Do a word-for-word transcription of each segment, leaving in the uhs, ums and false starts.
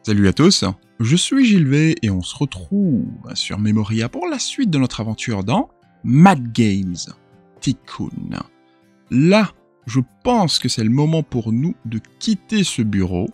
Salut à tous, je suis Gilvet et on se retrouve sur Memoria pour la suite de notre aventure dans Mad Games Tycoon. Là, je pense que c'est le moment pour nous de quitter ce bureau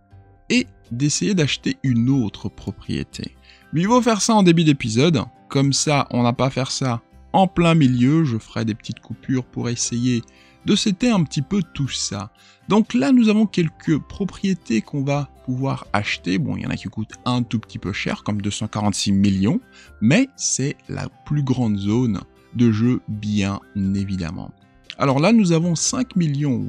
et d'essayer d'acheter une autre propriété. Mais il faut faire ça en début d'épisode, comme ça on n'a pas à faire ça en plein milieu, je ferai des petites coupures pour essayer de setter un petit peu tout ça. Donc là, nous avons quelques propriétés qu'on va pouvoir acheter. Bon, il y en a qui coûtent un tout petit peu cher, comme deux cent quarante-six millions, mais c'est la plus grande zone de jeu, bien évidemment. Alors là, nous avons cinq millions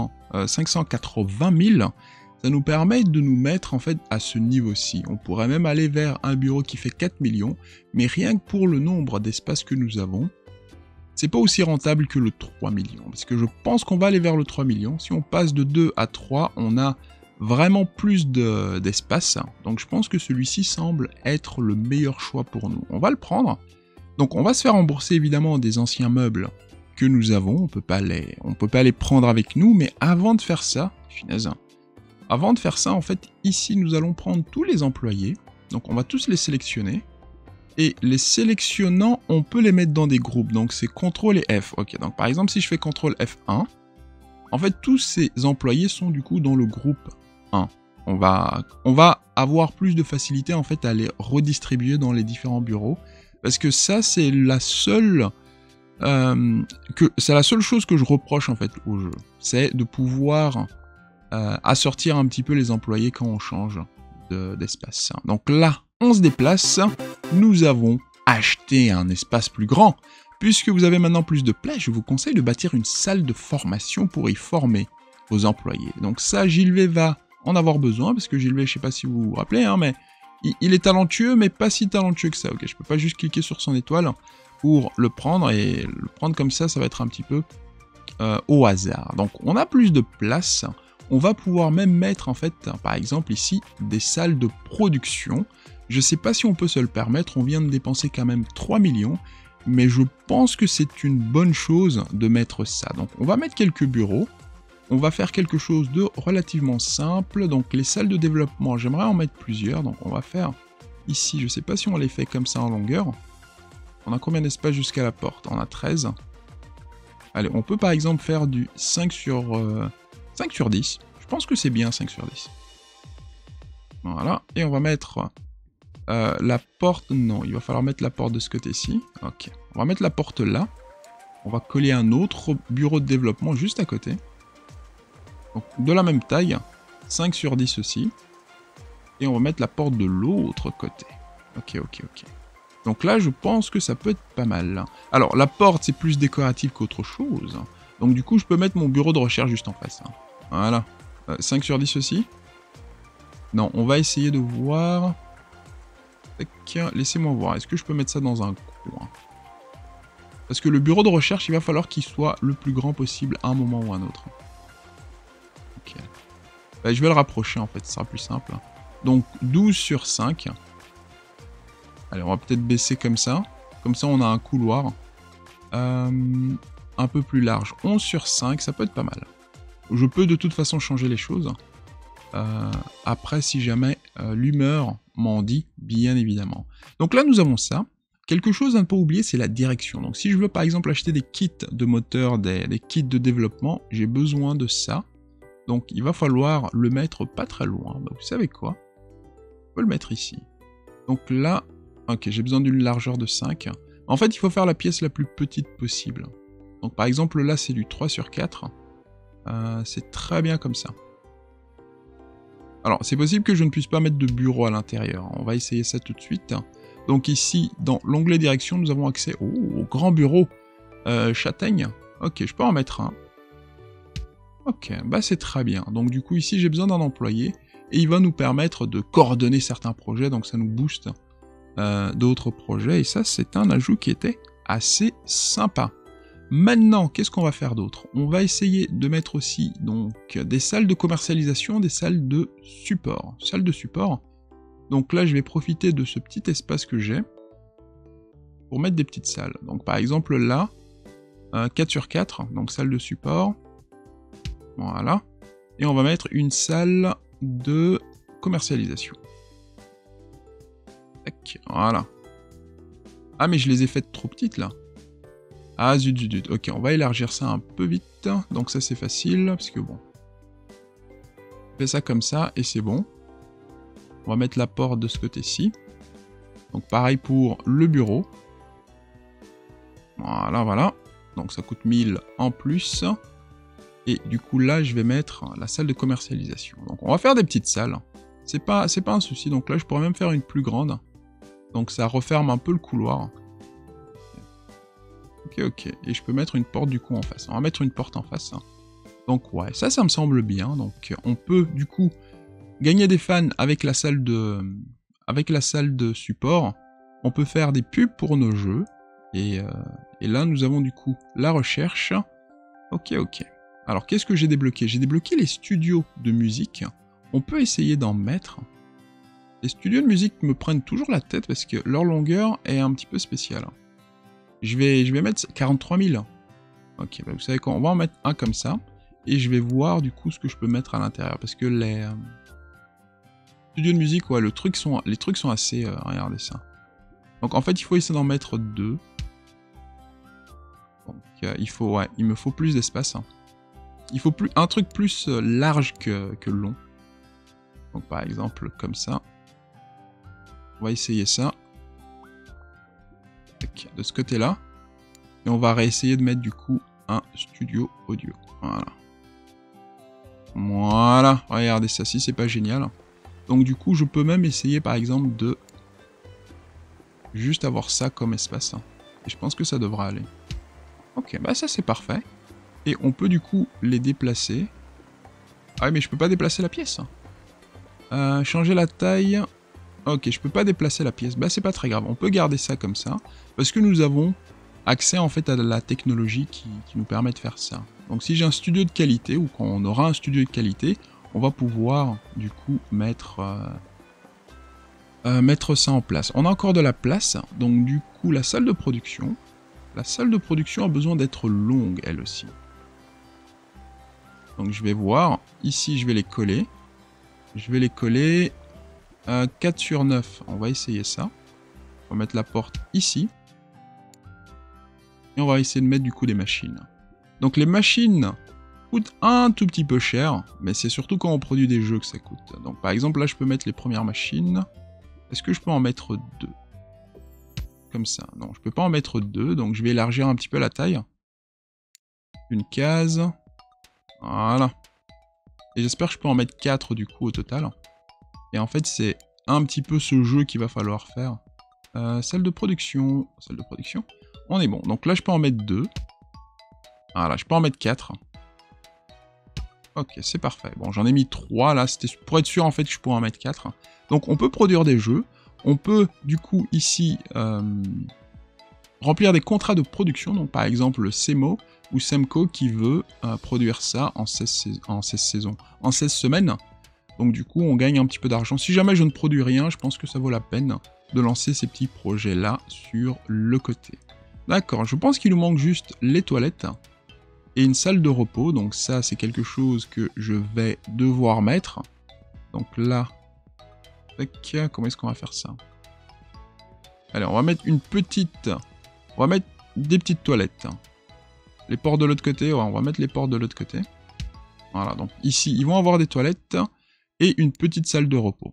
cinq cent quatre-vingt mille. Ça nous permet de nous mettre en fait à ce niveau-ci. On pourrait même aller vers un bureau qui fait quatre millions, mais rien que pour le nombre d'espaces que nous avons, c'est pas aussi rentable que le trois millions, parce que je pense qu'on va aller vers le trois millions. Si on passe de deux à trois, on a vraiment plus de, d'espace, donc je pense que celui-ci semble être le meilleur choix pour nous. On va le prendre, donc on va se faire rembourser évidemment des anciens meubles que nous avons, on peut pas les, on peut pas les prendre avec nous, mais avant de faire ça, finesse, avant de faire ça, en fait, ici nous allons prendre tous les employés, donc on va tous les sélectionner, et les sélectionnant, on peut les mettre dans des groupes. Donc c'est contrôle et F. Ok, donc par exemple, si je fais contrôle F un, en fait, tous ces employés sont du coup dans le groupe un. On va, on va avoir plus de facilité en fait à les redistribuer dans les différents bureaux. Parce que ça, c'est la seule... Euh, que, c'est la seule chose que je reproche en fait au jeu. C'est de pouvoir euh, assortir un petit peu les employés quand on change de, d'espace. Donc là, on se déplace, nous avons acheté un espace plus grand. Puisque vous avez maintenant plus de place, je vous conseille de bâtir une salle de formation pour y former vos employés. Donc ça, Gilvet va en avoir besoin, parce que Gilvet, je sais pas si vous vous rappelez, hein, mais il, il est talentueux, mais pas si talentueux que ça. Ok, je peux pas juste cliquer sur son étoile pour le prendre, et le prendre comme ça, ça va être un petit peu euh, au hasard. Donc on a plus de place, on va pouvoir même mettre, en fait, par exemple ici, des salles de production. Je sais pas si on peut se le permettre, on vient de dépenser quand même trois millions, mais je pense que c'est une bonne chose de mettre ça. Donc on va mettre quelques bureaux, on va faire quelque chose de relativement simple, donc les salles de développement, j'aimerais en mettre plusieurs, donc on va faire ici, je sais pas si on les fait comme ça en longueur. On a combien d'espace jusqu'à la porte? On a treize. Allez, on peut par exemple faire du cinq sur, euh, cinq sur dix, je pense que c'est bien cinq sur dix. Voilà, et on va mettre... Euh, la porte, non, il va falloir mettre la porte de ce côté-ci. Ok, on va mettre la porte là. On va coller un autre bureau de développement juste à côté. Donc, de la même taille, cinq sur dix aussi. Et on va mettre la porte de l'autre côté. Ok, ok, ok. Donc là, je pense que ça peut être pas mal. Alors, la porte, c'est plus décoratif qu'autre chose. Donc du coup, je peux mettre mon bureau de recherche juste en face. Voilà. Euh, cinq sur dix aussi. Non, on va essayer de voir... Laissez-moi voir, est-ce que je peux mettre ça dans un coin? Parce que le bureau de recherche, il va falloir qu'il soit le plus grand possible à un moment ou à un autre. Ok. Bah, je vais le rapprocher en fait, ce sera plus simple. Donc douze sur cinq. Allez, on va peut-être baisser comme ça. Comme ça, on a un couloir euh, un peu plus large. onze sur cinq, ça peut être pas mal. Je peux de toute façon changer les choses. Euh, après, si jamais euh, l'humeur m'en dit, bien évidemment. Donc là, nous avons ça. Quelque chose à ne pas oublier, c'est la direction. Donc si je veux par exemple acheter des kits de moteur, des, des kits de développement, j'ai besoin de ça. Donc il va falloir le mettre pas très loin. Donc, vous savez quoi? On peut le mettre ici. Donc là, ok, j'ai besoin d'une largeur de cinq. En fait, il faut faire la pièce la plus petite possible. Donc par exemple, là, c'est du trois sur quatre. Euh, c'est très bien comme ça. Alors, c'est possible que je ne puisse pas mettre de bureau à l'intérieur. On va essayer ça tout de suite. Donc ici, dans l'onglet direction, nous avons accès au, au grand bureau euh, châtaigne. Ok, je peux en mettre un. Ok, bah c'est très bien. Donc du coup, ici, j'ai besoin d'un employé. Et il va nous permettre de coordonner certains projets. Donc ça nous booste euh, d'autres projets. Et ça, c'est un ajout qui était assez sympa. Maintenant, qu'est-ce qu'on va faire d'autre? On va essayer de mettre aussi donc des salles de commercialisation, des salles de support. Salles de support. Donc là, je vais profiter de ce petit espace que j'ai pour mettre des petites salles. Donc par exemple là, euh, quatre sur quatre, donc salle de support. Voilà. Et on va mettre une salle de commercialisation. Tac, voilà. Ah, mais je les ai faites trop petites, là. Ah, zut, zut, zut. Ok, on va élargir ça un peu vite. Donc ça, c'est facile, parce que bon... On fait ça comme ça, et c'est bon. On va mettre la porte de ce côté-ci. Donc pareil pour le bureau. Voilà, voilà. Donc ça coûte mille en plus. Et du coup là, je vais mettre la salle de commercialisation. Donc on va faire des petites salles. C'est pas, c'est pas un souci. Donc là, je pourrais même faire une plus grande. Donc ça referme un peu le couloir. Ok, ok. Et je peux mettre une porte du coup en face. On va mettre une porte en face. Donc ouais, ça, ça me semble bien. Donc on peut du coup gagner des fans avec la salle de, avec la salle de support. On peut faire des pubs pour nos jeux. Et, euh, et là, nous avons du coup la recherche. Ok, ok. Alors, qu'est-ce que j'ai débloqué? J'ai débloqué les studios de musique. On peut essayer d'en mettre. Les studios de musique me prennent toujours la tête parce que leur longueur est un petit peu spéciale. Je vais, je vais mettre quarante-trois mille. Ok, bah vous savez quoi, on va en mettre un comme ça. Et je vais voir du coup ce que je peux mettre à l'intérieur. Parce que les euh, studios de musique, ouais, le truc sont, les trucs sont assez... Euh, regardez ça. Donc en fait, il faut essayer d'en mettre deux. Donc euh, il faut, ouais, il me faut plus d'espace. Hein. Il faut plus, un truc plus euh, large que, que long. Donc par exemple, comme ça. On va essayer ça. Donc, de ce côté-là. Et on va réessayer de mettre du coup un studio audio. Voilà. Voilà. Regardez ça, si c'est pas génial. Donc du coup, je peux même essayer par exemple de juste avoir ça comme espace. Et je pense que ça devra aller. Ok, bah ça c'est parfait. Et on peut du coup les déplacer. Ah mais je peux pas déplacer la pièce. Euh, changer la taille. Ok, je peux pas déplacer la pièce. Bah c'est pas très grave, on peut garder ça comme ça. Parce que nous avons accès en fait à la technologie qui, qui nous permet de faire ça. Donc si j'ai un studio de qualité, ou qu'on aura un studio de qualité, on va pouvoir du coup mettre... Euh, Euh, mettre ça en place. On a encore de la place, donc du coup la salle de production. La salle de production a besoin d'être longue elle aussi. Donc je vais voir, ici je vais les coller. Je vais les coller euh, quatre sur neuf, on va essayer ça. On va mettre la porte ici. Et on va essayer de mettre du coup des machines. Donc les machines coûtent un tout petit peu cher, mais c'est surtout quand on produit des jeux que ça coûte. Donc par exemple là je peux mettre les premières machines. Est-ce que je peux en mettre deux? Comme ça. Non, je peux pas en mettre deux, donc je vais élargir un petit peu la taille. Une case. Voilà. Et j'espère que je peux en mettre quatre du coup au total. Et en fait, c'est un petit peu ce jeu qu'il va falloir faire. Euh, salle de production. Salle de production. On est bon. Donc là, je peux en mettre deux. Voilà, je peux en mettre quatre. Ok, c'est parfait. Bon, j'en ai mis trois là. C'était pour être sûr en fait que je pourrais en mettre quatre. Donc on peut produire des jeux. On peut du coup ici euh, remplir des contrats de production. Donc par exemple le Semo ou Semco qui veut euh, produire ça en seize, en seize saisons, en seize semaines. Donc du coup on gagne un petit peu d'argent. Si jamais je ne produis rien, je pense que ça vaut la peine de lancer ces petits projets là sur le côté. D'accord, je pense qu'il nous manque juste les toilettes et une salle de repos. Donc ça c'est quelque chose que je vais devoir mettre. Donc là... Comment est-ce qu'on va faire ça? Allez, on va mettre une petite... On va mettre des petites toilettes. Les portes de l'autre côté, ouais, on va mettre les portes de l'autre côté. Voilà, donc ici, ils vont avoir des toilettes et une petite salle de repos.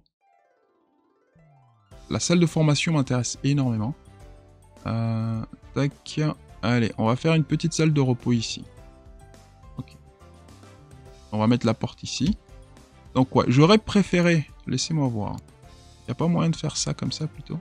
La salle de formation m'intéresse énormément. Euh, tac. Allez, on va faire une petite salle de repos ici. Ok. On va mettre la porte ici. Donc ouais, j'aurais préféré... Laissez-moi voir. Il n'y a pas moyen de faire ça comme ça plutôt?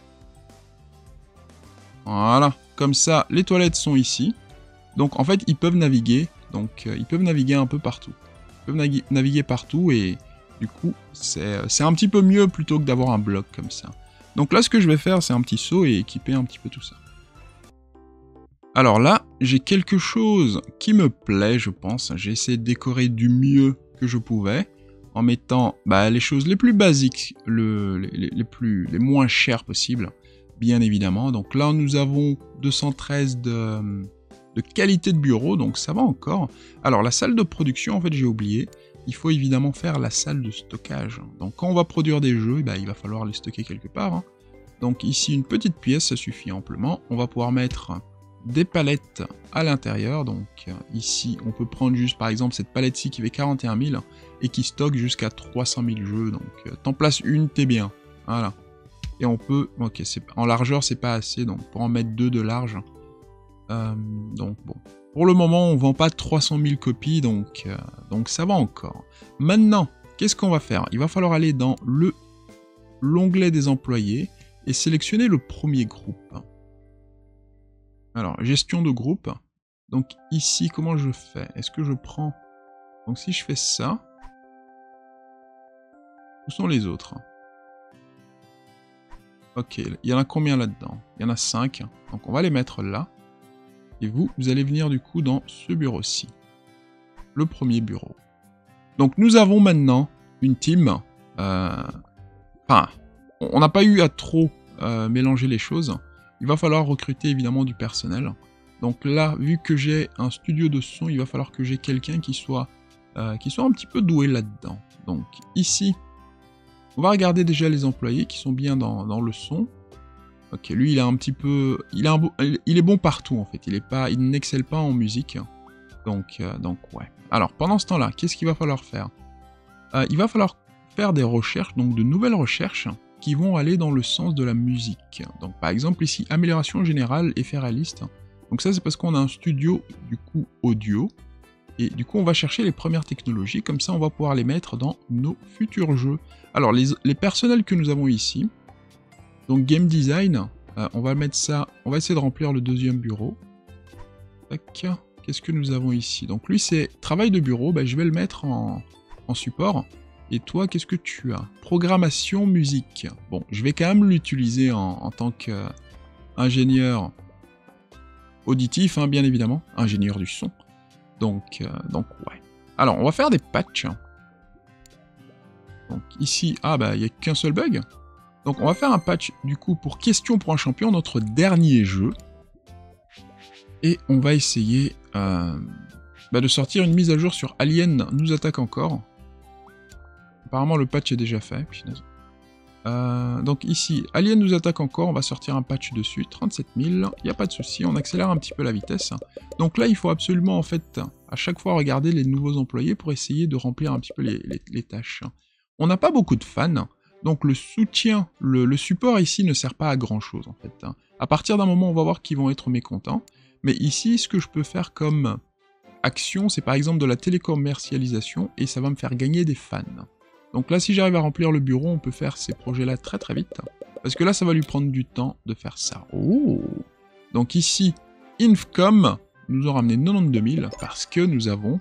Voilà, comme ça, les toilettes sont ici. Donc en fait, ils peuvent naviguer. Donc euh, ils peuvent naviguer un peu partout. Ils peuvent naviguer, naviguer partout et du coup, c'est un petit peu mieux plutôt que d'avoir un bloc comme ça. Donc là, ce que je vais faire, c'est un petit saut et équiper un petit peu tout ça. Alors là, j'ai quelque chose qui me plaît, je pense. J'ai essayé de décorer du mieux que je pouvais. En mettant bah, les choses les plus basiques, le, les, les, plus, les moins chères possibles, bien évidemment. Donc là, nous avons deux cent treize de, de qualité de bureau, donc ça va encore. Alors, la salle de production, en fait, j'ai oublié. il faut évidemment faire la salle de stockage. Donc quand on va produire des jeux, bah, il va falloir les stocker quelque part. Hein. Donc ici, une petite pièce, ça suffit amplement. On va pouvoir mettre des palettes à l'intérieur. Donc euh, ici, on peut prendre juste par exemple cette palette-ci qui fait quarante et un mille et qui stocke jusqu'à trois cent mille jeux. Donc euh, t'en places une, t'es bien. Voilà. Et on peut... Ok, en largeur, c'est pas assez, donc pour en mettre deux de large. Euh, donc bon. Pour le moment, on vend pas trois cent mille copies, donc, euh, donc ça va encore. Maintenant, qu'est-ce qu'on va faire? Il va falloir aller dans le l'onglet des employés et sélectionner le premier groupe. Alors, gestion de groupe. Donc ici, comment je fais? Est-ce que je prends... Donc si je fais ça... Où sont les autres? Ok, il y en a combien là-dedans? Il y en a cinq. Donc on va les mettre là. Et vous, vous allez venir du coup dans ce bureau-ci. Le premier bureau. Donc nous avons maintenant une team. Euh... Enfin, on n'a pas eu à trop euh, mélanger les choses. Il va falloir recruter évidemment du personnel. Donc là, vu que j'ai un studio de son, il va falloir que j'ai quelqu'un qui soit euh, qui soit un petit peu doué là-dedans. Donc ici, on va regarder déjà les employés qui sont bien dans, dans le son. Ok, lui il a un petit peu, il, a un beau... il est bon partout en fait. Il est pas, il n'excelle pas en musique. Donc euh, donc ouais. Alors pendant ce temps-là, qu'est-ce qu'il va falloir faire? euh, Il va falloir faire des recherches, donc de nouvelles recherches qui vont aller dans le sens de la musique. Donc par exemple ici, amélioration générale, effet réaliste. Donc ça c'est parce qu'on a un studio du coup audio. Et du coup on va chercher les premières technologies, comme ça on va pouvoir les mettre dans nos futurs jeux. Alors les, les personnels que nous avons ici, donc game design, euh, on va mettre ça, on va essayer de remplir le deuxième bureau. Qu'est-ce que nous avons ici? Donc lui c'est travail de bureau, bah, je vais le mettre en, en support. Et toi, qu'est-ce que tu as? Programmation musique. Bon, je vais quand même l'utiliser en, en tant qu'ingénieur auditif, hein, bien évidemment. Ingénieur du son. Donc, euh, donc ouais. Alors, on va faire des patchs. Donc ici, ah bah, il n'y a qu'un seul bug. Donc on va faire un patch, du coup, pour Question pour un champion, notre dernier jeu. Et on va essayer euh, bah, de sortir une mise à jour sur Alien nous attaque encore. Apparemment le patch est déjà fait. Euh, donc ici, Alien nous attaque encore, on va sortir un patch dessus, trente-sept mille, il n'y a pas de souci, on accélère un petit peu la vitesse. Donc là, il faut absolument en fait, à chaque fois regarder les nouveaux employés pour essayer de remplir un petit peu les, les, les tâches. On n'a pas beaucoup de fans, donc le soutien, le, le support ici ne sert pas à grand chose en fait. À partir d'un moment, on va voir qu'ils vont être mécontents, mais ici, ce que je peux faire comme action, c'est par exemple de la télécommercialisation, et ça va me faire gagner des fans. Donc là, si j'arrive à remplir le bureau, on peut faire ces projets-là très très vite. Parce que là, ça va lui prendre du temps de faire ça. Oh! Donc ici, Infcom nous ont ramené quatre-vingt-douze mille parce que nous avons...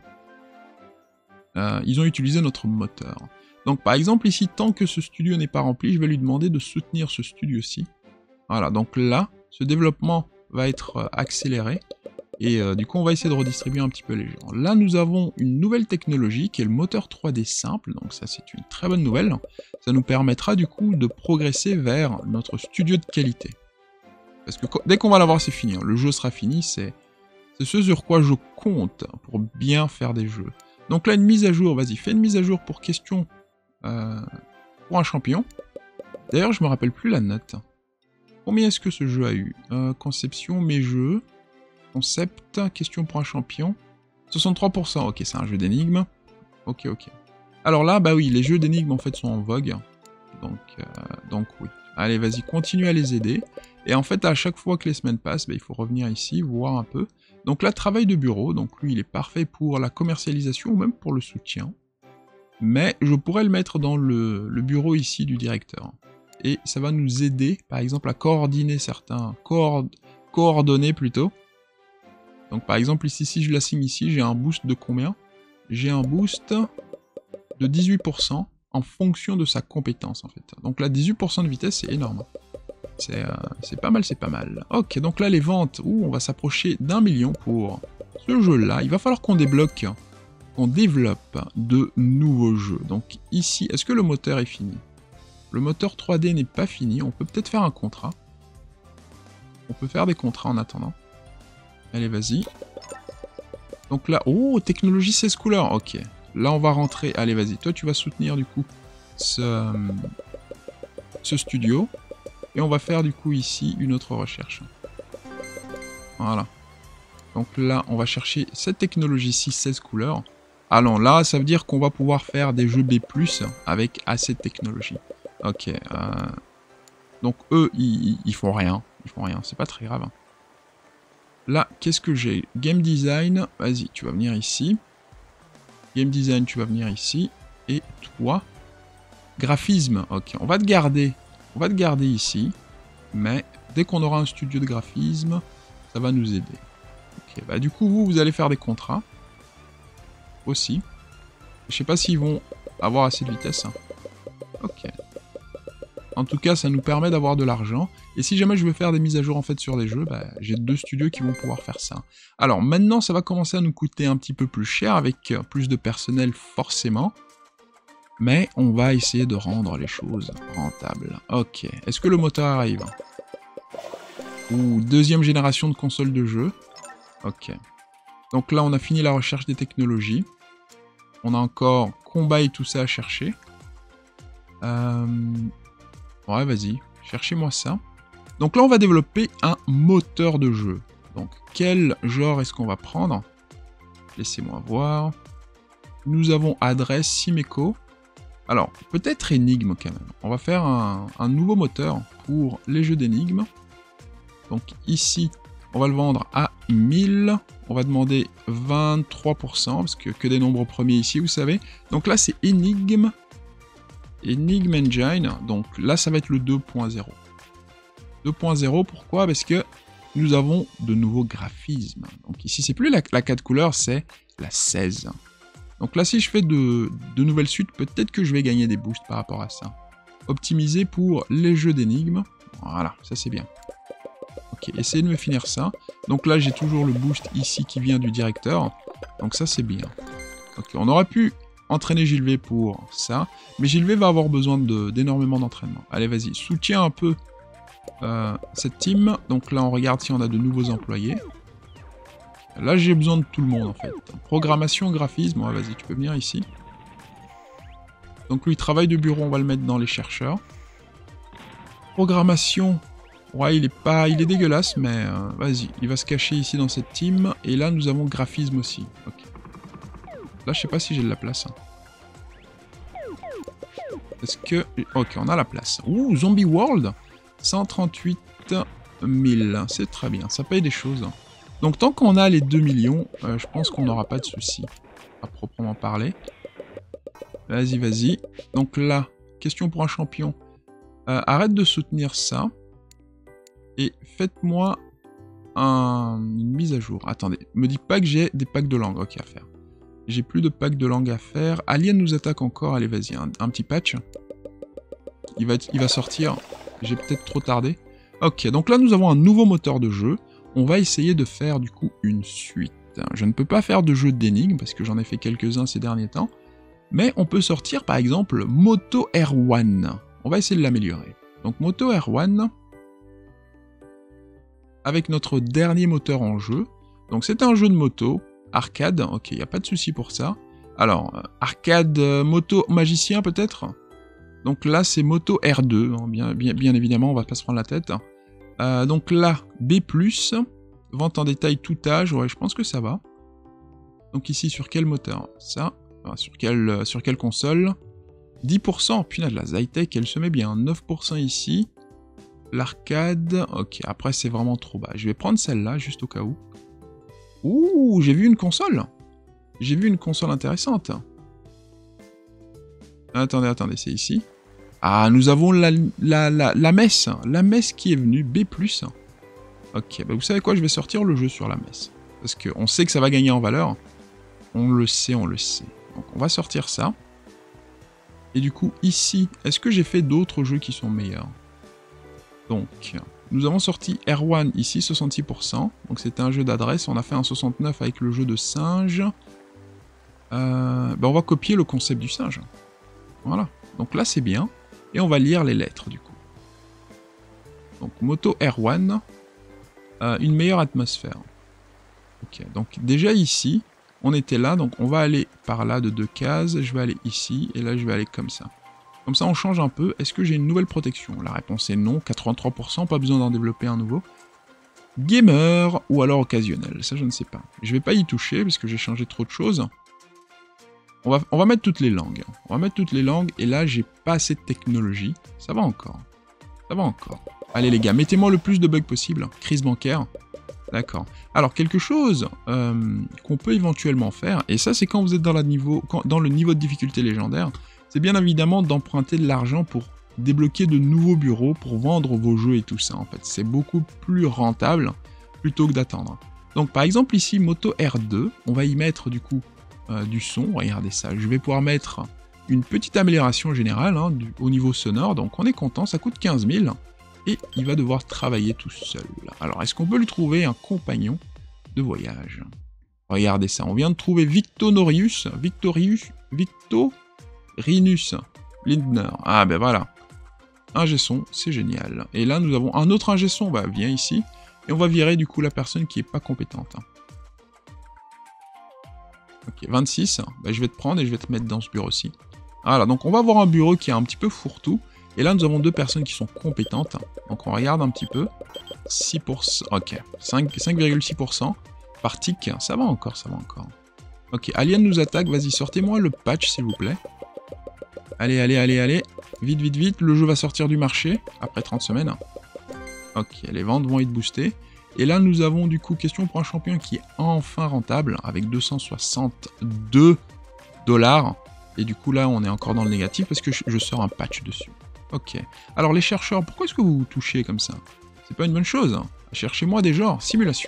Euh, ils ont utilisé notre moteur. Donc par exemple, ici, tant que ce studio n'est pas rempli, je vais lui demander de soutenir ce studio-ci. Voilà, donc là, ce développement va être accéléré. Et euh, du coup, on va essayer de redistribuer un petit peu les gens. Là, nous avons une nouvelle technologie qui est le moteur trois D simple. Donc ça, c'est une très bonne nouvelle. Ça nous permettra du coup de progresser vers notre studio de qualité. Parce que dès qu'on va l'avoir, c'est fini. Hein. Le jeu sera fini. C'est ce sur quoi je compte pour bien faire des jeux. Donc là, une mise à jour. Vas-y, fais une mise à jour pour question euh, pour un champion. D'ailleurs, je me rappelle plus la note. Combien est-ce que ce jeu a eu euh, Conception, mes jeux... Concept, question pour un champion. soixante-trois pour cent, ok, c'est un jeu d'énigmes. Ok, ok. Alors là, bah oui, les jeux d'énigmes en fait sont en vogue. Donc, euh, donc oui. Allez, vas-y, continue à les aider. Et en fait, à chaque fois que les semaines passent, bah, il faut revenir ici, voir un peu. Donc là, travail de bureau. Donc lui, il est parfait pour la commercialisation ou même pour le soutien. Mais je pourrais le mettre dans le, le bureau ici du directeur. Et ça va nous aider, par exemple, à coordonner certains... Coord... Coordonner plutôt. Donc par exemple ici, si je l'assigne ici, j'ai un boost de combien? J'ai un boost de dix-huit pour cent en fonction de sa compétence en fait. Donc là, dix-huit pour cent de vitesse, c'est énorme. C'est euh, pas mal, c'est pas mal. Ok, donc là les ventes, ouh, on va s'approcher d'un million pour ce jeu-là. Il va falloir qu'on débloque, qu'on développe de nouveaux jeux. Donc ici, est-ce que le moteur est fini? Le moteur trois D n'est pas fini, on peut peut-être faire un contrat. On peut faire des contrats en attendant. Allez, vas-y. Donc là, oh, technologie seize couleurs, ok. là on va rentrer, allez vas-y, toi tu vas soutenir du coup ce, ce studio, et on va faire du coup ici une autre recherche. Voilà. Donc là on va chercher cette technologie-ci, seize couleurs. Alors là ça veut dire qu'on va pouvoir faire des jeux B plus, avec assez de technologie. Ok, euh... donc eux ils, ils font rien, ils font rien, c'est pas très grave. Là, qu'est-ce que j'ai? Game design, vas-y, tu vas venir ici. Game design, tu vas venir ici. Et toi, graphisme, ok, on va te garder. On va te garder ici. Mais dès qu'on aura un studio de graphisme, ça va nous aider. Ok, bah du coup, vous, vous allez faire des contrats. Aussi. Je sais pas s'ils vont avoir assez de vitesse. Ok. En tout cas, ça nous permet d'avoir de l'argent. Et si jamais je veux faire des mises à jour en fait sur les jeux, bah, j'ai deux studios qui vont pouvoir faire ça. Alors maintenant, ça va commencer à nous coûter un petit peu plus cher, avec plus de personnel forcément. Mais on va essayer de rendre les choses rentables. Ok, est-ce que le moteur arrive? Ou deuxième génération de console de jeu. Ok. Donc là, on a fini la recherche des technologies. On a encore combat et tout ça à chercher. Euh... Ouais, vas-y, cherchez-moi ça. Donc là, on va développer un moteur de jeu. Donc, quel genre est-ce qu'on va prendre? Laissez-moi voir. Nous avons Adresse, Simeco. Alors, peut-être Énigme quand même. On va faire un, un nouveau moteur pour les jeux d'énigmes. Donc ici, on va le vendre à mille. On va demander vingt-trois pour cent, parce que que des nombres premiers ici, vous savez. Donc là, c'est Énigme. Enigme Engine, donc là ça va être le deux point zéro. deux point zéro, pourquoi? Parce que nous avons de nouveaux graphismes. Donc ici c'est plus la, la quatre couleurs, c'est la seize. Donc là si je fais de, de nouvelles suites, peut-être que je vais gagner des boosts par rapport à ça. Optimiser pour les jeux d'énigmes. Voilà, ça c'est bien. Ok, essayez de me finir ça. Donc là j'ai toujours le boost ici qui vient du directeur. Donc ça c'est bien. Ok, on aurait pu entraîner Gilles V pour ça, mais Gilles V va avoir besoin d'énormément d'entraînement. Allez, vas-y, soutiens un peu euh, cette team. Donc là, on regarde si on a de nouveaux employés. Là, j'ai besoin de tout le monde, en fait. Programmation, graphisme, ouais, vas-y, tu peux venir ici. Donc lui, travail de bureau, on va le mettre dans les chercheurs. Programmation, ouais, il est pas, il est dégueulasse, mais euh, vas-y, il va se cacher ici dans cette team. Et là, nous avons graphisme aussi. Ok. Là, je sais pas si j'ai de la place. Est-ce que... Ok, on a la place. Ouh, Zombie World, cent trente-huit mille. C'est très bien, ça paye des choses. Donc, tant qu'on a les deux millions, euh, je pense qu'on n'aura pas de soucis, à proprement parler. Vas-y, vas-y. Donc là, question pour un champion. Euh, arrête de soutenir ça. Et faites-moi un... une mise à jour. Attendez, me dis pas que j'ai des packs de langue. Ok, à faire. J'ai plus de pack de langue à faire. Alien nous attaque encore. Allez, vas-y, un, un petit patch. Il va, il va sortir. J'ai peut-être trop tardé. Ok, donc là, nous avons un nouveau moteur de jeu. On va essayer de faire, du coup, une suite. Je ne peux pas faire de jeu d'énigmes, parce que j'en ai fait quelques-uns ces derniers temps. Mais on peut sortir, par exemple, Moto R un. On va essayer de l'améliorer. Donc, Moto R un. Avec notre dernier moteur en jeu. Donc, c'est un jeu de moto. Arcade, ok, il n'y a pas de souci pour ça. Alors, euh, arcade euh, moto magicien peut-être. Donc là, c'est moto R deux, hein, bien, bien, bien évidemment, on va pas se prendre la tête. Euh, donc là, B plus, vente en détail tout âge, ouais, je pense que ça va. Donc ici, sur quel moteur? Ça, enfin, sur, quelle, euh, sur quelle console? dix pour cent, punaise, la Zytec, elle se met bien. neuf pour cent ici. L'arcade, ok, après c'est vraiment trop bas. Je vais prendre celle-là, juste au cas où. Ouh, j'ai vu une console. J'ai vu une console intéressante. Attendez, attendez, c'est ici. Ah, nous avons la, la, la, la messe. La messe qui est venue, B plus. Ok, bah vous savez quoi, je vais sortir le jeu sur la messe. Parce qu'on sait que ça va gagner en valeur. On le sait, on le sait. Donc on va sortir ça. Et du coup, ici, est-ce que j'ai fait d'autres jeux qui sont meilleurs? Donc... Nous avons sorti R un ici, soixante-six pour cent. Donc c'était un jeu d'adresse. On a fait un soixante-neuf avec le jeu de singe. Euh, ben on va copier le concept du singe. Voilà. Donc là c'est bien. Et on va lire les lettres du coup. Donc Moto R un. Euh, une meilleure atmosphère. Ok. Donc déjà ici, on était là, donc on va aller par là de deux cases, je vais aller ici, et là je vais aller comme ça. Comme ça on change un peu, est-ce que j'ai une nouvelle protection? La réponse est non, quatre-vingt-trois pour cent, pas besoin d'en développer un nouveau. Gamer, ou alors occasionnel, ça je ne sais pas. Je vais pas y toucher, parce que j'ai changé trop de choses. On va, on va mettre toutes les langues. On va mettre toutes les langues, et là, j'ai pas assez de technologie. Ça va encore. Ça va encore. Allez les gars, mettez-moi le plus de bugs possible. Crise bancaire. D'accord. Alors, quelque chose euh, qu'on peut éventuellement faire, et ça, c'est quand vous êtes dans, la niveau, quand, dans le niveau de difficulté légendaire, c'est bien évidemment d'emprunter de l'argent pour débloquer de nouveaux bureaux, pour vendre vos jeux et tout ça, en fait. C'est beaucoup plus rentable, plutôt que d'attendre. Donc, par exemple, ici, Moto R deux, on va y mettre, du coup, Euh, du son, regardez ça, je vais pouvoir mettre une petite amélioration générale hein, du, au niveau sonore, donc on est content, ça coûte quinze mille, et il va devoir travailler tout seul. Alors, est-ce qu'on peut lui trouver un compagnon de voyage? Regardez ça, on vient de trouver Victonorius, Victorius, Victorinus Lindner, ah ben voilà, ingé son, c'est génial. Et là, nous avons un autre ingé son, bah viens ici, et on va virer du coup la personne qui est pas compétente. Ok, vingt-six, bah, je vais te prendre et je vais te mettre dans ce bureau-ci. Voilà, donc on va avoir un bureau qui est un petit peu fourre-tout. Et là, nous avons deux personnes qui sont compétentes. Donc on regarde un petit peu. six pour cent, ok, cinq virgule six pour cent par tick. Ça va encore, ça va encore. Ok, Alien nous attaque, vas-y, sortez-moi le patch, s'il vous plaît. Allez, allez, allez, allez. Vite, vite, vite, le jeu va sortir du marché, après trente semaines. Ok, les ventes vont être boostées. Et là, nous avons du coup question pour un champion qui est enfin rentable, avec deux cent soixante-deux dollars. Et du coup, là, on est encore dans le négatif, parce que je sors un patch dessus. Ok. Alors, les chercheurs, pourquoi est-ce que vous vous touchez comme ça? C'est pas une bonne chose. Cherchez-moi des genres. Simulation.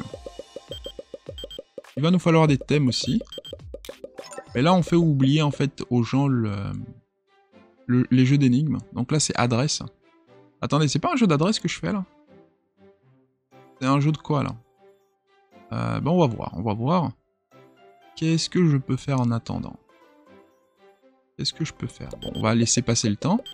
Il va nous falloir des thèmes aussi. Et là, on fait oublier, en fait, aux gens le, le, les jeux d'énigmes. Donc là, c'est adresse. Attendez, c'est pas un jeu d'adresse que je fais, là? C'est un jeu de quoi, là? euh, Ben, on va voir, on va voir. Qu'est-ce que je peux faire en attendant? Qu'est-ce que je peux faire? Bon, on va laisser passer le temps.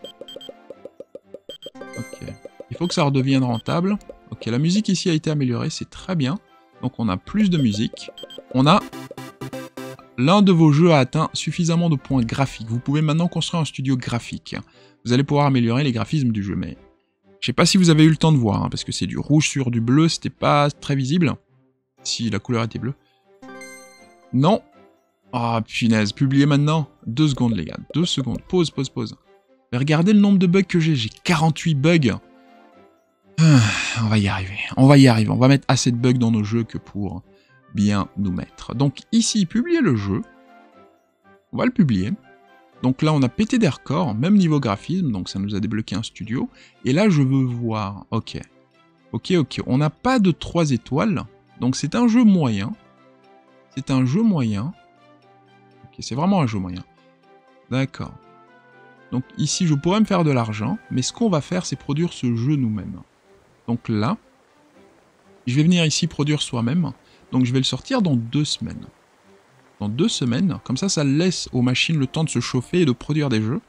Ok. Il faut que ça redevienne rentable. Ok, la musique ici a été améliorée, c'est très bien. Donc on a plus de musique. On a... L'un de vos jeux a atteint suffisamment de points graphiques. Vous pouvez maintenant construire un studio graphique. Vous allez pouvoir améliorer les graphismes du jeu, mais... Je sais pas si vous avez eu le temps de voir, hein, parce que c'est du rouge sur du bleu, c'était pas très visible. Si la couleur était bleue. Non. Ah, oh, punaise, publier maintenant. Deux secondes, les gars, deux secondes. Pause, pause, pause. Mais regardez le nombre de bugs que j'ai, j'ai quarante-huit bugs. Ah, on va y arriver, on va y arriver. On va mettre assez de bugs dans nos jeux que pour bien nous mettre. Donc ici, publier le jeu. On va le publier. Donc là, on a pété des records, même niveau graphisme, donc ça nous a débloqué un studio. Et là, je veux voir, ok, ok, ok, on n'a pas de trois étoiles, donc c'est un jeu moyen. C'est un jeu moyen. Ok, c'est vraiment un jeu moyen. D'accord. Donc ici, je pourrais me faire de l'argent, mais ce qu'on va faire, c'est produire ce jeu nous-mêmes. Donc là, je vais venir ici produire soi-même, donc je vais le sortir dans deux semaines. Dans deux semaines, comme ça, ça laisse aux machines le temps de se chauffer et de produire des jeux.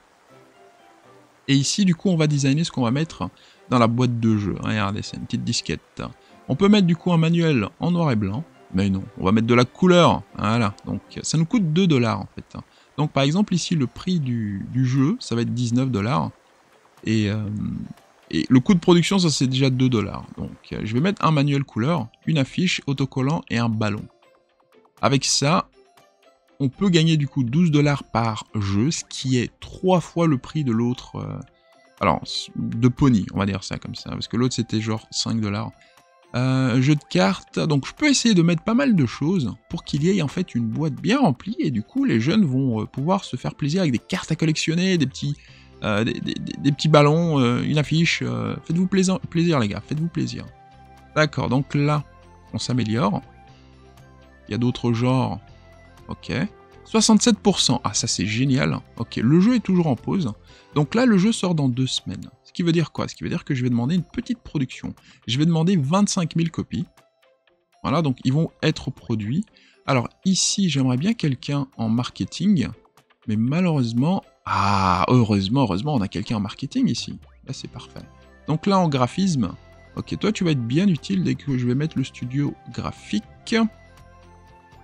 Et ici, du coup, on va designer ce qu'on va mettre dans la boîte de jeu. Regardez, c'est une petite disquette. On peut mettre du coup un manuel en noir et blanc, mais non, on va mettre de la couleur. Voilà, donc ça nous coûte deux dollars en fait. Donc par exemple, ici, le prix du, du jeu, ça va être dix-neuf dollars. Et, euh, et le coût de production, ça c'est déjà deux dollars. Donc je vais mettre un manuel couleur, une affiche, autocollant et un ballon. Avec ça... on peut gagner du coup douze dollars par jeu, ce qui est trois fois le prix de l'autre... Euh, alors, de Pony, on va dire ça comme ça, parce que l'autre c'était genre cinq dollars. Euh, jeu de cartes, donc je peux essayer de mettre pas mal de choses pour qu'il y ait en fait une boîte bien remplie, et du coup les jeunes vont euh, pouvoir se faire plaisir avec des cartes à collectionner, des petits, euh, des, des, des petits ballons, euh, une affiche... Euh, faites-vous plaisir, plaisir les gars, faites-vous plaisir. D'accord, donc là, on s'améliore. Il y a d'autres genres... Ok. soixante-sept pour cent. Ah, ça c'est génial. Ok, le jeu est toujours en pause. Donc là, le jeu sort dans deux semaines. Ce qui veut dire quoi? Ce qui veut dire que je vais demander une petite production. Je vais demander vingt-cinq mille copies. Voilà, donc ils vont être produits. Alors ici, j'aimerais bien quelqu'un en marketing. Mais malheureusement... Ah, heureusement, heureusement, on a quelqu'un en marketing ici. Là, c'est parfait. Donc là, en graphisme... Ok, toi, tu vas être bien utile dès que je vais mettre le studio graphique.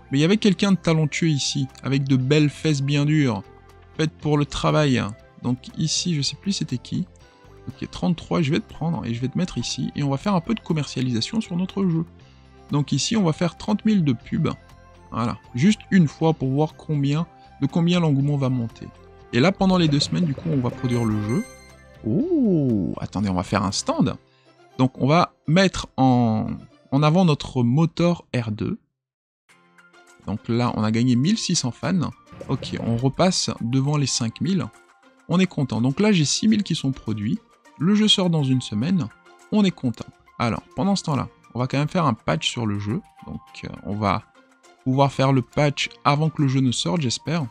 Mais il y avait quelqu'un de talentueux ici, avec de belles fesses bien dures, faites pour le travail. Donc ici, je sais plus c'était qui. Ok, trente-trois, je vais te prendre et je vais te mettre ici. Et on va faire un peu de commercialisation sur notre jeu. Donc ici, on va faire trente mille de pub. Voilà, juste une fois pour voir combien, de combien l'engouement va monter. Et là, pendant les deux semaines, du coup, on va produire le jeu. Oh, attendez, on va faire un stand. Donc on va mettre en, en avant notre moteur R deux. Donc là, on a gagné mille six cents fans. Ok, on repasse devant les cinq mille. On est content. Donc là, j'ai six mille qui sont produits. Le jeu sort dans une semaine. On est content. Alors, pendant ce temps-là, on va quand même faire un patch sur le jeu. Donc, euh, on va pouvoir faire le patch avant que le jeu ne sorte, j'espère.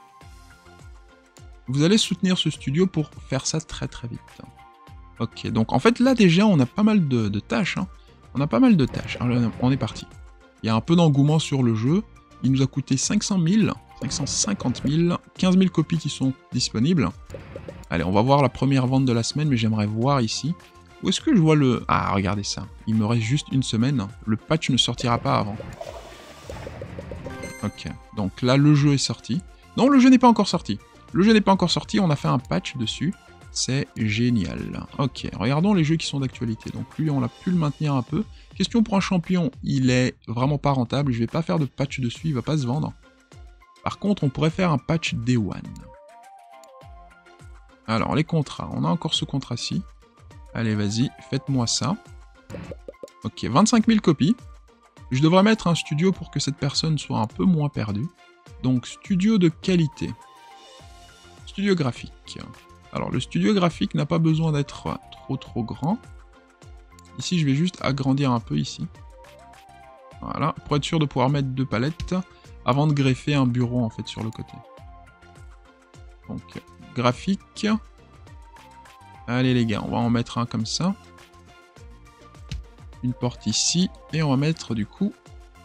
Vous allez soutenir ce studio pour faire ça très très vite. Ok, donc en fait, là déjà, on a pas mal de, de tâches. Hein. On a pas mal de tâches. Alors, on est parti. Il y a un peu d'engouement sur le jeu. Il nous a coûté cinq cent mille, cinq cent cinquante mille, quinze mille copies qui sont disponibles. Allez, on va voir la première vente de la semaine, mais j'aimerais voir ici. Où est-ce que je vois le... Ah, regardez ça. Il me reste juste une semaine. Le patch ne sortira pas avant. Ok, donc là, le jeu est sorti. Non, le jeu n'est pas encore sorti. Le jeu n'est pas encore sorti, on a fait un patch dessus. C'est génial. Ok, regardons les jeux qui sont d'actualité. Donc lui, on a pu le maintenir un peu. Question pour un champion, il est vraiment pas rentable. Je vais pas faire de patch dessus, il va pas se vendre. Par contre, on pourrait faire un patch Day One. Alors, les contrats. On a encore ce contrat-ci. Allez, vas-y, faites-moi ça. Ok, vingt-cinq mille copies. Je devrais mettre un studio pour que cette personne soit un peu moins perdue. Donc, studio de qualité. Studio graphique. Alors, le studio graphique n'a pas besoin d'être trop trop grand. Ici, je vais juste agrandir un peu ici. Voilà, pour être sûr de pouvoir mettre deux palettes avant de greffer un bureau en fait sur le côté. Donc, graphique. Allez les gars, on va en mettre un comme ça. Une porte ici. Et on va mettre du coup...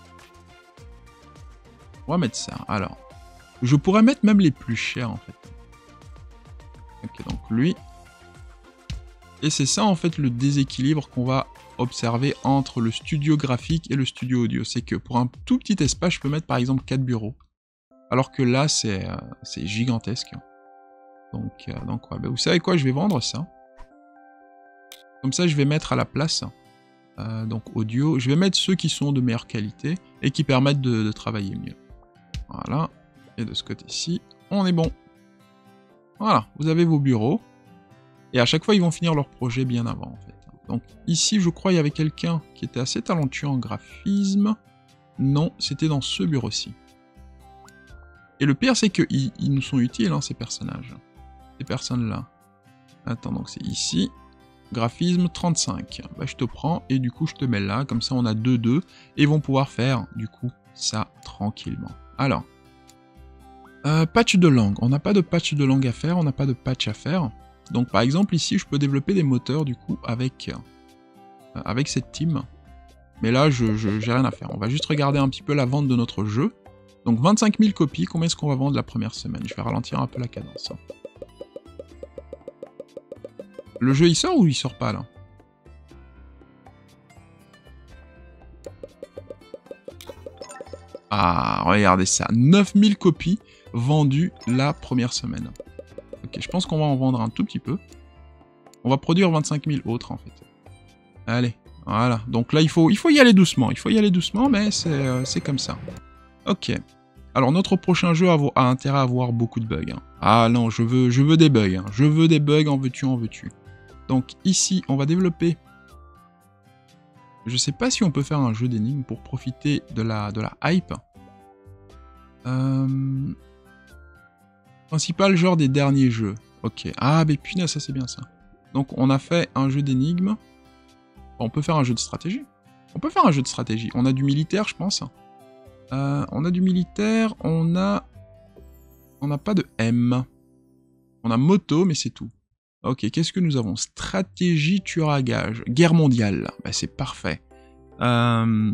On va mettre ça. Alors, je pourrais mettre même les plus chers en fait. Ok, donc lui. Et c'est ça en fait le déséquilibre qu'on va observer entre le studio graphique et le studio audio. C'est que pour un tout petit espace, je peux mettre par exemple quatre bureaux. Alors que là, c'est euh, c'est gigantesque. Donc, euh, donc ouais, bah, vous savez quoi, je vais vendre ça. Comme ça, je vais mettre à la place, euh, donc audio, je vais mettre ceux qui sont de meilleure qualité et qui permettent de, de travailler mieux. Voilà, et de ce côté-ci, on est bon. Voilà, vous avez vos bureaux. Et à chaque fois, ils vont finir leur projet bien avant, en fait. Donc ici, je crois, il y avait quelqu'un qui était assez talentueux en graphisme. Non, c'était dans ce bureau-ci. Et le pire, c'est qu'ils ils nous sont utiles, hein, ces personnages. Ces personnes-là. Attends, donc c'est ici. Graphisme trente-cinq. Bah, je te prends et du coup, je te mets là. Comme ça, on a deux deux. Et ils vont pouvoir faire, du coup, ça tranquillement. Alors. Euh, patch de langue. On n'a pas de patch de langue à faire. On n'a pas de patch à faire. Donc, par exemple, ici, je peux développer des moteurs, du coup, avec, euh, avec cette team. Mais là, je j'ai rien à faire. On va juste regarder un petit peu la vente de notre jeu. Donc, vingt-cinq mille copies. Combien est-ce qu'on va vendre la première semaine? Je vais ralentir un peu la cadence. Le jeu, il sort ou il sort pas, là? Ah, regardez ça. neuf mille copies vendues la première semaine. Ok, je pense qu'on va en vendre un tout petit peu. On va produire vingt-cinq mille autres, en fait. Allez, voilà. Donc là, il faut, il faut y aller doucement. Il faut y aller doucement, mais c'est euh, c'est comme ça. Ok. Alors, notre prochain jeu a, a intérêt à avoir beaucoup de bugs. Hein. Ah non, je veux, je veux des bugs. Hein. Je veux des bugs, en veux-tu, en veux-tu. Donc ici, on va développer... Je sais pas si on peut faire un jeu d'énigmes pour profiter de la, de la hype. Euh... Principal genre des derniers jeux. Ok. Ah, mais punaise, ça c'est bien ça. Donc on a fait un jeu d'énigmes. On peut faire un jeu de stratégie. On peut faire un jeu de stratégie. On a du militaire, je pense. Euh, on a du militaire, on a... On n'a pas de M. On a moto, mais c'est tout. Ok, qu'est-ce que nous avons? Stratégie tueur à gage. Guerre mondiale. Bah, c'est parfait. Euh...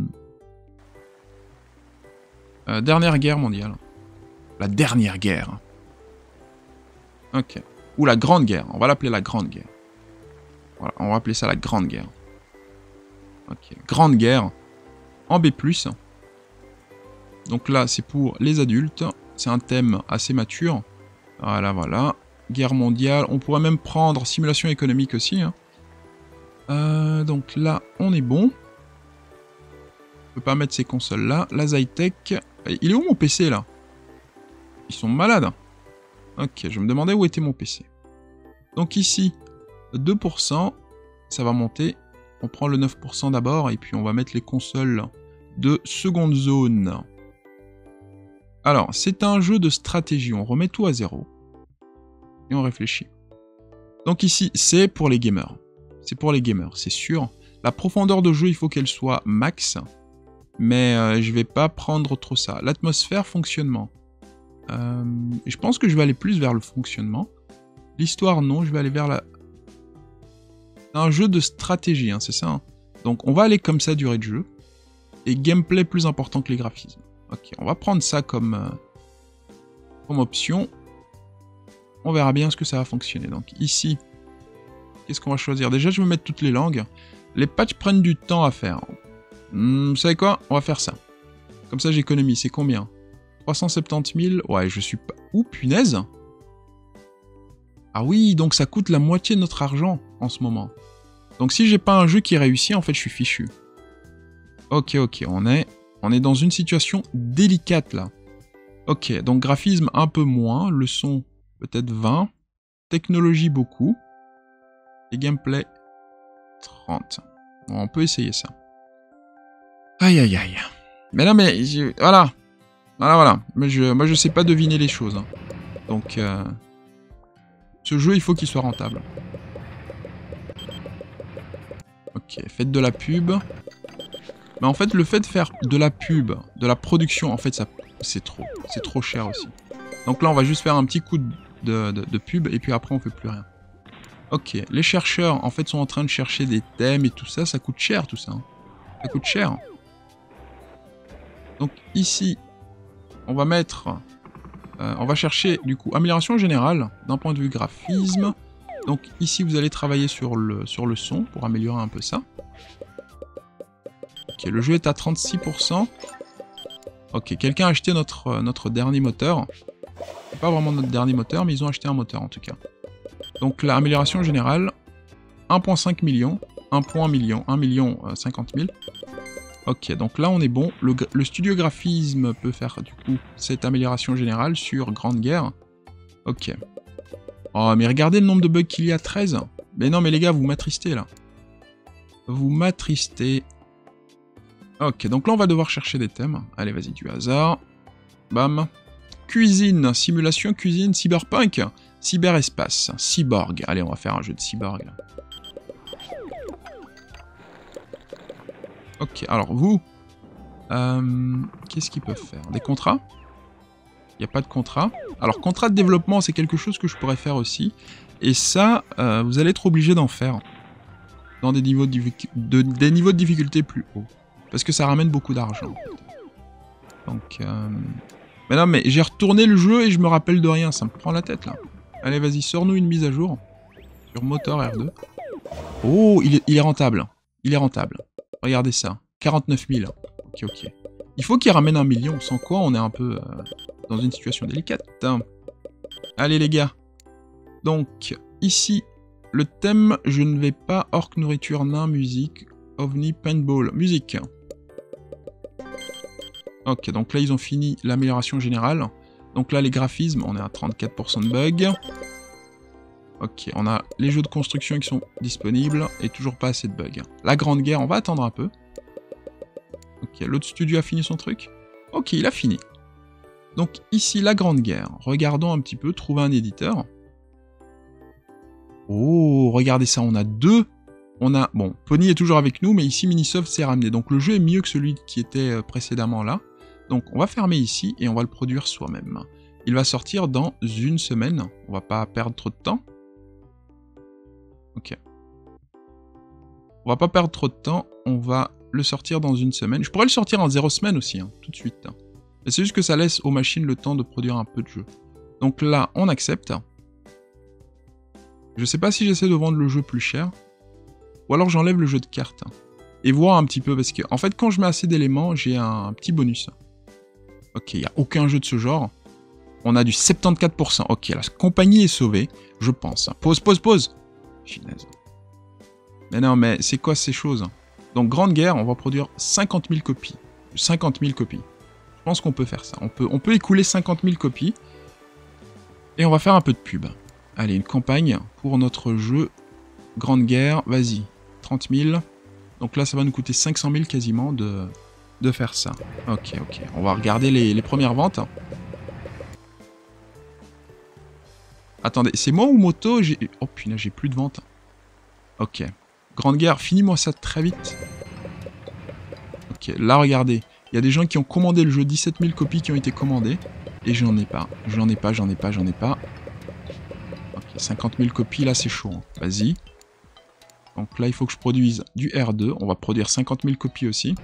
Euh, dernière guerre mondiale. La dernière guerre. Ok. Ou la grande guerre. On va l'appeler la grande guerre. Voilà, on va appeler ça la grande guerre. Ok. Grande guerre. En B plus. Donc là, c'est pour les adultes. C'est un thème assez mature. Voilà, voilà. Guerre mondiale. On pourrait même prendre simulation économique aussi. Hein. Euh, donc là, on est bon. On peut pas mettre ces consoles là. La Zytec. Il est où mon P C là? Ils sont malades. Ok, je me demandais où était mon P C. Donc ici, deux pour cent. Ça va monter. On prend le neuf pour cent d'abord. Et puis on va mettre les consoles de seconde zone. Alors, c'est un jeu de stratégie. On remet tout à zéro. Et on réfléchit. Donc ici, c'est pour les gamers. C'est pour les gamers, c'est sûr. La profondeur de jeu, il faut qu'elle soit max. Mais euh, je vais pas prendre trop ça. L'atmosphère, fonctionnement. Euh, je pense que je vais aller plus vers le fonctionnement. L'histoire, non. Je vais aller vers la... C'est un jeu de stratégie, hein, c'est ça. Hein. Donc on va aller comme ça, durée de jeu. Et gameplay plus important que les graphismes. Ok, on va prendre ça comme, euh, comme option. On verra bien ce que ça va fonctionner. Donc ici, qu'est-ce qu'on va choisir? Déjà, je vais mettre toutes les langues. Les patchs prennent du temps à faire. Hmm, vous savez quoi? On va faire ça. Comme ça, j'économise. C'est combien? trois cent soixante-dix mille. Ouais, je suis pas... Ouh, punaise! Ah oui, donc ça coûte la moitié de notre argent en ce moment. Donc si j'ai pas un jeu qui réussit, en fait, je suis fichu. Ok, ok, on est, on est dans une situation délicate, là. Ok, donc graphisme un peu moins, le son peut-être vingt, technologie beaucoup, et gameplay trente. Bon, on peut essayer ça. Aïe, aïe, aïe. Mais non, mais, je... voilà. Voilà, voilà. Mais je... Moi, je sais pas deviner les choses. Hein. Donc, euh... ce jeu, il faut qu'il soit rentable. Ok, faites de la pub. Mais en fait, le fait de faire de la pub, de la production, en fait, ça, c'est trop. C'est trop cher aussi. Donc là, on va juste faire un petit coup de, de, de pub, et puis après, on fait plus rien. Ok, les chercheurs, en fait, sont en train de chercher des thèmes et tout ça. Ça coûte cher, tout ça. Hein. Ça coûte cher. Donc ici, on va mettre... Euh, on va chercher, du coup, amélioration générale, d'un point de vue graphisme. Donc ici, vous allez travailler sur le, sur le son, pour améliorer un peu ça. Ok, le jeu est à trente-six pour cent. Ok, quelqu'un a acheté notre, notre dernier moteur. C'est pas vraiment notre dernier moteur, mais ils ont acheté un moteur en tout cas. Donc la amélioration générale, un virgule cinq million, un point million, un million cinquante mille. Ok, donc là on est bon. Le, le studio graphisme peut faire du coup cette amélioration générale sur Grande Guerre. Ok. Oh, mais regardez le nombre de bugs qu'il y a, treize. Mais non, mais les gars, vous m'attristez là. Vous m'attristez. Ok, donc là on va devoir chercher des thèmes. Allez, vas-y, du hasard. Bam. Cuisine, simulation, cuisine, cyberpunk, cyberespace, cyborg. Allez, on va faire un jeu de cyborg. Là. Ok, alors vous, euh, qu'est-ce qu'ils peuvent faire? Des contrats? Il n'y a pas de contrat. Alors, contrat de développement, c'est quelque chose que je pourrais faire aussi. Et ça, euh, vous allez être obligé d'en faire. Dans des niveaux de, de, des niveaux de difficulté plus hauts. Parce que ça ramène beaucoup d'argent. Donc, euh... mais non, mais j'ai retourné le jeu et je me rappelle de rien. Ça me prend la tête, là. Allez, vas-y, sors-nous une mise à jour. Sur moteur R deux. Oh, il est, il est rentable. Il est rentable. Regardez ça. quarante-neuf mille. Ok, ok. Il faut qu'il ramène un million. Sans quoi, on est un peu euh, dans une situation délicate. Allez, les gars. Donc, ici, le thème, je ne vais pas orc, nourriture, nain, musique, ovni, paintball, musique. Ok, donc là, ils ont fini l'amélioration générale. Donc là, les graphismes, on est à trente-quatre pour cent de bugs. Ok, on a les jeux de construction qui sont disponibles et toujours pas assez de bugs. La Grande Guerre, on va attendre un peu. Ok, l'autre studio a fini son truc. Ok, il a fini. Donc ici, la Grande Guerre. Regardons un petit peu, trouver un éditeur. Oh, regardez ça, on a deux. On a, bon, Pony est toujours avec nous, mais ici, Minisoft s'est ramené. Donc le jeu est mieux que celui qui était précédemment là. Donc on va fermer ici et on va le produire soi-même. Il va sortir dans une semaine. On va pas perdre trop de temps. Ok. On va pas perdre trop de temps. On va le sortir dans une semaine. Je pourrais le sortir en zéro semaine aussi, hein, tout de suite. Mais c'est juste que ça laisse aux machines le temps de produire un peu de jeu. Donc là, on accepte. Je sais pas si j'essaie de vendre le jeu plus cher. Ou alors j'enlève le jeu de cartes. Et voir un petit peu, parce que en fait, quand je mets assez d'éléments, j'ai un petit bonus. Ok, il n'y a aucun jeu de ce genre. On a du soixante-quatorze pour cent. Ok, la compagnie est sauvée, je pense. Pause, pause, pause. Finesse. Mais non, mais c'est quoi ces choses? Donc, Grande Guerre, on va produire cinquante mille copies. cinquante mille copies. Je pense qu'on peut faire ça. On peut, on peut écouler cinquante mille copies. Et on va faire un peu de pub. Allez, une campagne pour notre jeu Grande Guerre. Vas-y, trente mille. Donc là, ça va nous coûter cinq cent mille quasiment de, de faire ça. Ok, ok. On va regarder les, les premières ventes. Attendez, c'est moi ou Moto? Oh putain, j'ai plus de ventes. Ok. Grande Guerre, finis-moi ça très vite. Ok, là regardez. Il y a des gens qui ont commandé le jeu, dix-sept mille copies qui ont été commandées. Et j'en ai pas. J'en ai pas, j'en ai pas, j'en ai pas. Ok, cinquante mille copies, là c'est chaud. Hein. Vas-y. Donc là, il faut que je produise du R deux. On va produire cinquante mille copies aussi.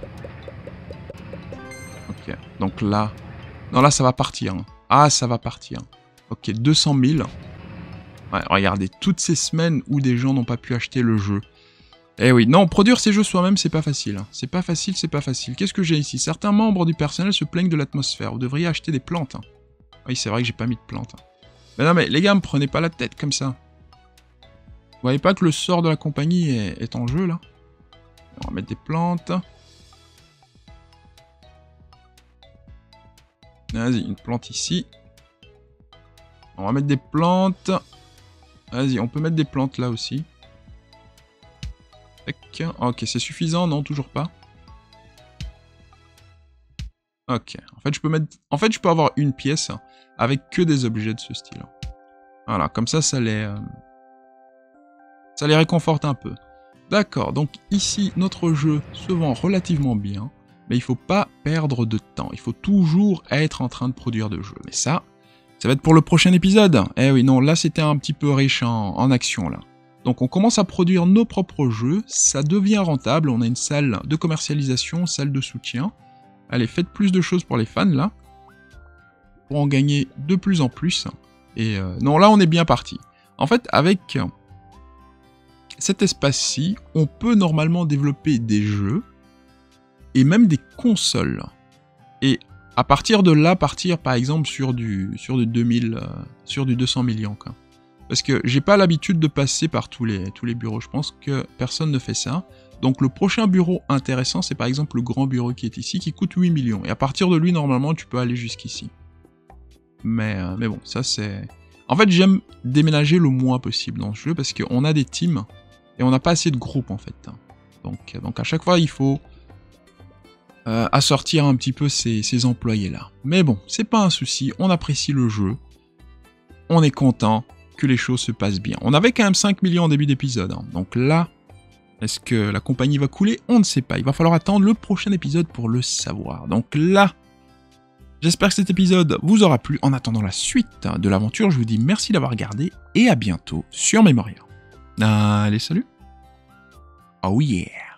Ok, donc là... Non, là ça va partir. Hein. Ah, ça va partir. Ok, deux cent mille. Ouais, regardez, toutes ces semaines où des gens n'ont pas pu acheter le jeu. Eh oui, non, produire ces jeux soi-même, c'est pas facile. Hein. C'est pas facile, c'est pas facile. Qu'est-ce que j'ai ici? Certains membres du personnel se plaignent de l'atmosphère. Vous devriez acheter des plantes. Hein. Oui, c'est vrai que j'ai pas mis de plantes. Hein. Mais non, mais les gars, me prenez pas la tête comme ça. Vous voyez pas que le sort de la compagnie est, est en jeu, là? On va mettre des plantes. Vas-y, une plante ici. On va mettre des plantes. Vas-y, on peut mettre des plantes là aussi. Ok, c'est suffisant, non, toujours pas. Ok, en fait, je peux mettre... En fait, je peux avoir une pièce avec que des objets de ce style. Voilà, comme ça, ça les... Euh... Ça les réconforte un peu. D'accord, donc ici, notre jeu se vend relativement bien, mais il faut pas perdre de temps. Il faut toujours être en train de produire de jeux. Mais ça, ça va être pour le prochain épisode. Eh oui, non, là, c'était un petit peu riche en, en action, là. Donc on commence à produire nos propres jeux, ça devient rentable, on a une salle de commercialisation, salle de soutien. Allez, faites plus de choses pour les fans, là. Pour en gagner de plus en plus. Et euh, non, là, on est bien parti. En fait, avec cet espace-ci, on peut normalement développer des jeux et même des consoles. Et à partir de là, partir par exemple sur du, sur du deux mille, euh, sur du deux cents millions, quoi. Parce que j'ai pas l'habitude de passer par tous les, tous les bureaux, je pense que personne ne fait ça. Donc le prochain bureau intéressant, c'est par exemple le grand bureau qui est ici, qui coûte huit millions. Et à partir de lui, normalement, tu peux aller jusqu'ici. Mais, euh, mais bon, ça c'est... En fait, j'aime déménager le moins possible dans ce jeu, parce qu'on a des teams, et on n'a pas assez de groupes, en fait. Donc, donc à chaque fois, il faut euh, assortir un petit peu ces, ces employés-là. Mais bon, c'est pas un souci, on apprécie le jeu, on est content que les choses se passent bien. On avait quand même cinq millions en début d'épisode, hein. Donc là, est-ce que la compagnie va couler? On ne sait pas. Il va falloir attendre le prochain épisode pour le savoir. Donc là, j'espère que cet épisode vous aura plu. En attendant la suite de l'aventure, je vous dis merci d'avoir regardé et à bientôt sur Memoria. Allez, salut! Oh yeah!